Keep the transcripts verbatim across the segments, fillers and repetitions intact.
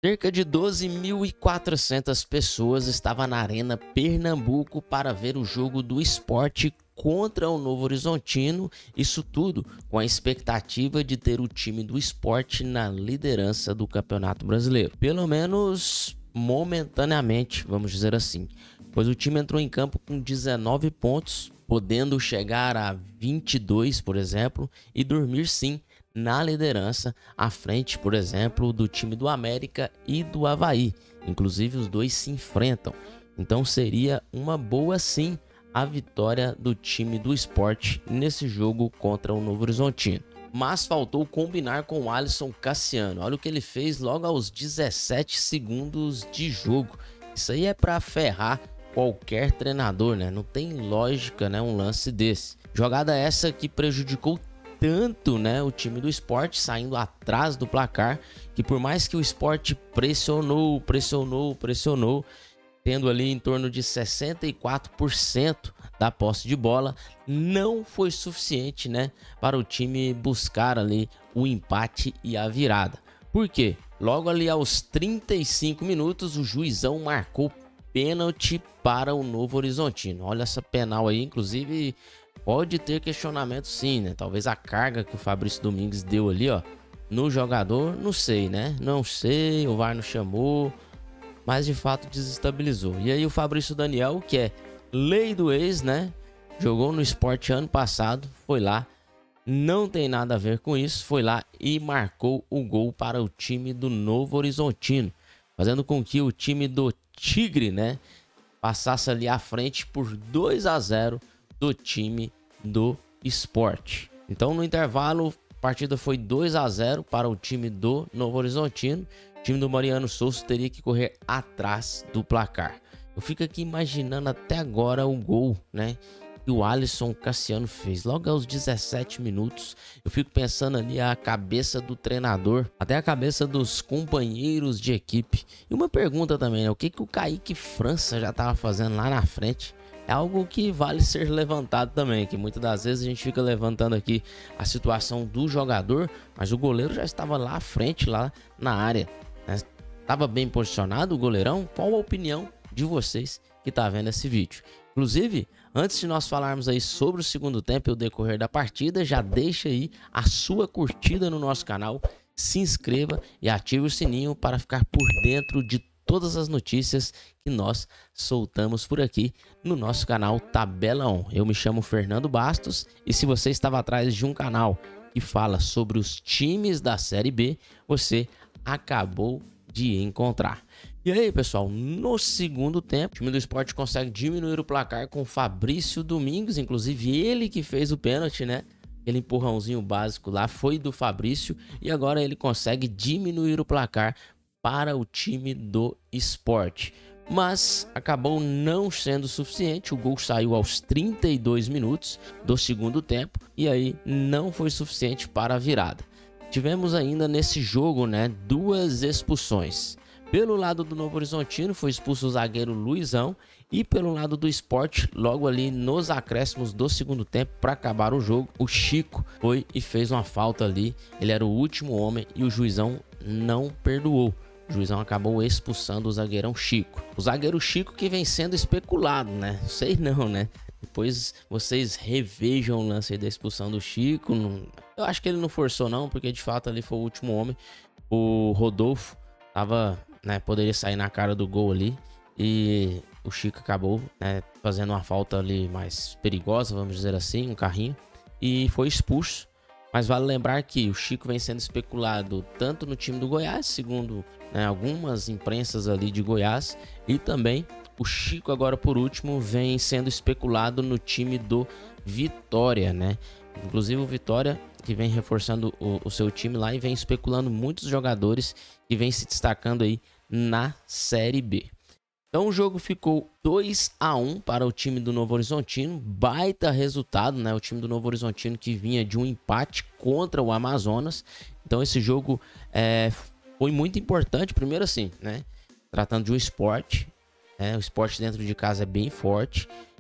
Cerca de doze mil e quatrocentas pessoas estavam na Arena Pernambuco para ver o jogo do Sport contra o Novo Horizontino, isso tudo com a expectativa de ter o time do Sport na liderança do Campeonato Brasileiro, pelo menos momentaneamente, vamos dizer assim, pois o time entrou em campo com dezenove pontos, podendo chegar a vinte e dois, por exemplo, e dormir sim na liderança, à frente, por exemplo, do time do América e do Avaí. Inclusive, os dois se enfrentam. Então, seria uma boa, sim, a vitória do time do Sport nesse jogo contra o Novo Horizontino. Mas faltou combinar com o Alisson Cassiano. Olha o que ele fez logo aos dezessete segundos de jogo. Isso aí é para ferrar qualquer treinador, né? Não tem lógica, né, um lance desse. Jogada essa que prejudicou tanto, né, o time do Sport, saindo atrás do placar, que por mais que o Sport pressionou, pressionou, pressionou, tendo ali em torno de sessenta e quatro por cento da posse de bola, não foi suficiente, né, para o time buscar ali o empate e a virada. Por quê? Logo ali aos trinta e cinco minutos, o juizão marcou pênalti para o Novo Horizontino. Olha essa penal aí, inclusive pode ter questionamento sim, né? Talvez a carga que o Fabrício Domingues deu ali, ó, no jogador, não sei, né? Não sei, o V A R não chamou, mas de fato desestabilizou. E aí o Fabrício Daniel, que é lei do ex, né? Jogou no Sport ano passado, foi lá, não tem nada a ver com isso, foi lá e marcou o gol para o time do Novo Horizontino, fazendo com que o time do Tigre, né, passasse ali à frente por dois a zero do time do Sport. Então, no intervalo, a partida foi dois a zero para o time do Novo Horizontino. O time do Mariano Souza teria que correr atrás do placar. Eu fico aqui imaginando até agora o gol, né, que o Alisson Cassiano fez logo aos dezessete minutos. Eu fico pensando ali a cabeça do treinador, até a cabeça dos companheiros de equipe. E uma pergunta também, né? O que que o Kaique França já estava fazendo lá na frente? É algo que vale ser levantado também, que muitas das vezes a gente fica levantando aqui a situação do jogador, mas o goleiro já estava lá à frente, lá na área, né? Estava bem posicionado o goleirão? Qual a opinião de vocês que tá vendo esse vídeo? Inclusive, antes de nós falarmos aí sobre o segundo tempo e o decorrer da partida, já deixa aí a sua curtida no nosso canal, se inscreva e ative o sininho para ficar por dentro de todas as notícias que nós soltamos por aqui no nosso canal Tabela On. Eu me chamo Fernando Bastos e se você estava atrás de um canal que fala sobre os times da Série B, você acabou de encontrar. E aí, pessoal, no segundo tempo, o time do Sport consegue diminuir o placar com o Fabrício Domingues, inclusive ele que fez o pênalti, né? Aquele empurrãozinho básico lá foi do Fabrício e agora ele consegue diminuir o placar para o time do Sport. Mas acabou não sendo suficiente, o gol saiu aos trinta e dois minutos do segundo tempo e aí não foi suficiente para a virada. Tivemos ainda nesse jogo, né, duas expulsões. Pelo lado do Novo Horizontino foi expulso o zagueiro Luizão e pelo lado do Sport, logo ali nos acréscimos do segundo tempo para acabar o jogo, o Chico foi e fez uma falta ali. Ele era o último homem e o juizão não perdoou. O juizão acabou expulsando o zagueirão Chico. O zagueiro Chico que vem sendo especulado, né? Sei não, né? Depois vocês revejam o lance aí da expulsão do Chico. Eu acho que ele não forçou não, porque de fato ali foi o último homem. O Rodolfo tava, né, poderia sair na cara do gol ali. E o Chico acabou, né, fazendo uma falta ali mais perigosa, vamos dizer assim, um carrinho. E foi expulso. Mas vale lembrar que o Chico vem sendo especulado tanto no time do Goiás, segundo, né, algumas imprensas ali de Goiás, e também o Chico agora por último vem sendo especulado no time do Vitória, né? Inclusive o Vitória que vem reforçando o, o seu time lá e vem especulando muitos jogadores que vem se destacando aí na Série B. Então o jogo ficou dois a um para o time do Novo Horizontino, baita resultado, né? O time do Novo Horizontino que vinha de um empate contra o Amazonas. Então esse jogo é, foi muito importante, primeiro assim, né? Tratando de um esporte, né? O esporte dentro de casa é bem forte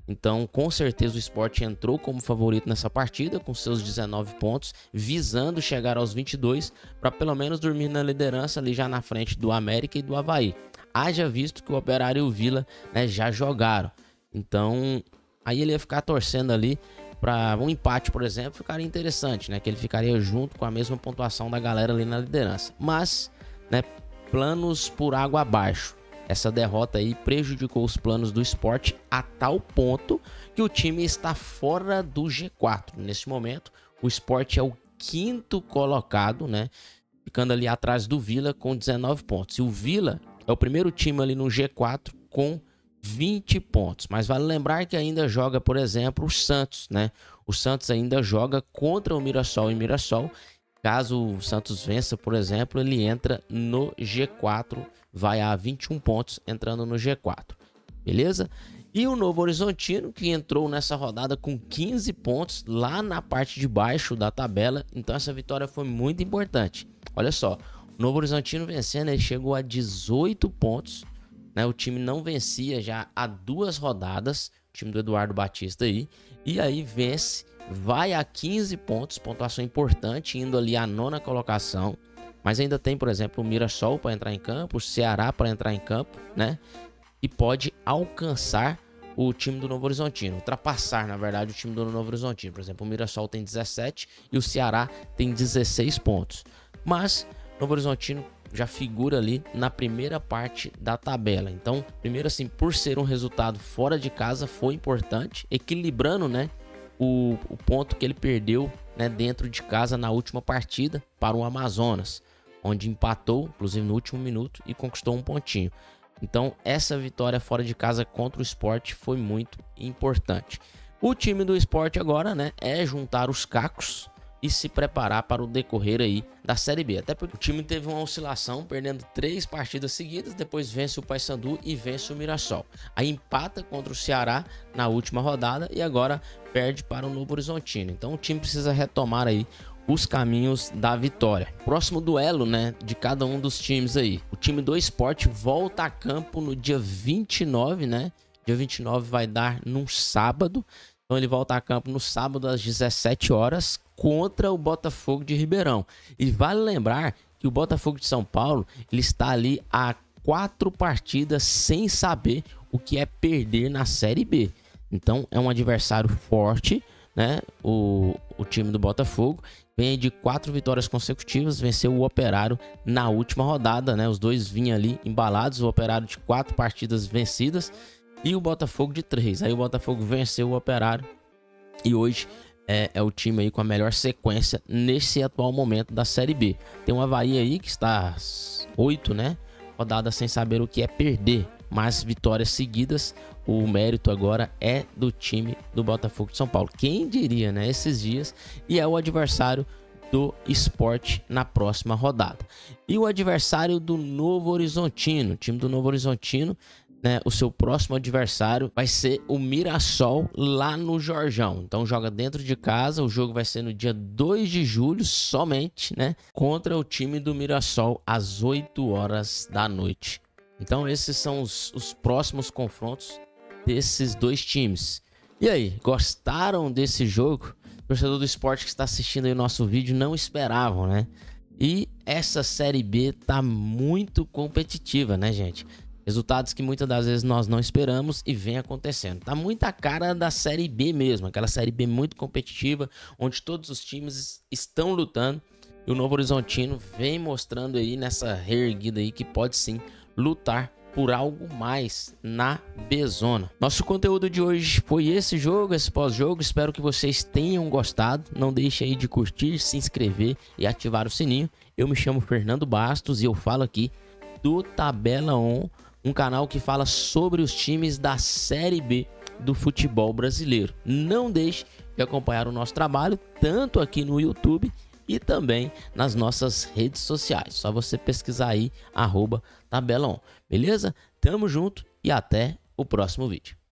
Então, com certeza o Sport entrou como favorito nessa partida com seus dezenove pontos, visando chegar aos vinte e dois para pelo menos dormir na liderança ali já na frente do América e do Avaí. Haja visto que o Operário e o Vila, né, já jogaram. Então, aí ele ia ficar torcendo ali para um empate, por exemplo, ficaria interessante, né? Que ele ficaria junto com a mesma pontuação da galera ali na liderança. Mas, né, planos por água abaixo. Essa derrota aí prejudicou os planos do Sport a tal ponto que o time está fora do G quatro. Nesse momento, o Sport é o quinto colocado, né? Ficando ali atrás do Vila com dezenove pontos. E o Vila é o primeiro time ali no G quatro com vinte pontos. Mas vale lembrar que ainda joga, por exemplo, o Santos, né? O Santos ainda joga contra o Mirassol e Mirassol. Caso o Santos vença, por exemplo, ele entra no G quatro, vai a vinte e um pontos entrando no G quatro, beleza? E o Novo Horizontino, que entrou nessa rodada com quinze pontos lá na parte de baixo da tabela, então essa vitória foi muito importante. Olha só, o Novo Horizontino vencendo, ele chegou a dezoito pontos, né? O time não vencia já há duas rodadas, o time do Eduardo Batista aí, e aí vence. Vai a quinze pontos, pontuação importante, indo ali à nona colocação. Mas ainda tem, por exemplo, o Mirassol para entrar em campo, o Ceará para entrar em campo, né? E pode alcançar o time do Novo Horizontino, ultrapassar, na verdade, o time do Novo Horizontino. Por exemplo, o Mirassol tem dezessete e o Ceará tem dezesseis pontos. Mas o Novo Horizontino já figura ali na primeira parte da tabela. Então, primeiro assim, por ser um resultado fora de casa, foi importante, equilibrando, né? O, o ponto que ele perdeu, né, dentro de casa na última partida para o Amazonas, onde empatou, inclusive no último minuto, e conquistou um pontinho. Então essa vitória fora de casa contra o Sport foi muito importante. O time do Sport agora, né, é juntar os cacos e se preparar para o decorrer aí da Série B. Até porque o time teve uma oscilação, perdendo três partidas seguidas, depois vence o Paysandu e vence o Mirassol. Aí empata contra o Ceará na última rodada e agora perde para o Novo Horizontino. Então o time precisa retomar aí os caminhos da vitória. Próximo duelo, né, de cada um dos times aí. O time do Sport volta a campo no dia vinte e nove, né? Dia vinte e nove vai dar num sábado. Então ele volta a campo no sábado às dezessete horas contra o Botafogo de Ribeirão. E vale lembrar que o Botafogo de São Paulo, ele está ali a quatro partidas sem saber o que é perder na Série B. Então é um adversário forte, né? O, o time do Botafogo vem de quatro vitórias consecutivas, venceu o Operário na última rodada, né? Os dois vinham ali embalados, o Operário de quatro partidas vencidas e o Botafogo de três. Aí o Botafogo venceu o Operário e hoje é, é o time aí com a melhor sequência nesse atual momento da Série B. Tem o Avaí aí que está oito, né? Rodadas sem saber o que é perder, mas vitórias seguidas. O mérito agora é do time do Botafogo de São Paulo. Quem diria, né? Esses dias. E é o adversário do Sport na próxima rodada. E o adversário do Novo Horizontino. O time do Novo Horizontino, né? O seu próximo adversário vai ser o Mirassol lá no Jorjão. Então joga dentro de casa. O jogo vai ser no dia dois de julho somente, né? Contra o time do Mirassol às oito horas da noite. Então esses são os, os próximos confrontos desses dois times. E aí, gostaram desse jogo? O torcedor do Sport que está assistindo aí o nosso vídeo não esperavam, né? E essa Série B tá muito competitiva, né, gente? Resultados que muitas das vezes nós não esperamos e vem acontecendo. Tá muita cara da Série B mesmo, aquela Série B muito competitiva, onde todos os times estão lutando. E o Novo Horizontino vem mostrando aí nessa reerguida aí que pode sim lutar por algo mais na B-Zona. Nosso conteúdo de hoje foi esse jogo, esse pós-jogo. Espero que vocês tenham gostado. Não deixe aí de curtir, se inscrever e ativar o sininho. Eu me chamo Fernando Bastos e eu falo aqui do Tabela On, um canal que fala sobre os times da Série B do futebol brasileiro. Não deixe de acompanhar o nosso trabalho, tanto aqui no YouTube e também nas nossas redes sociais. Só você pesquisar aí, arroba Tabela On. Beleza? Tamo junto e até o próximo vídeo.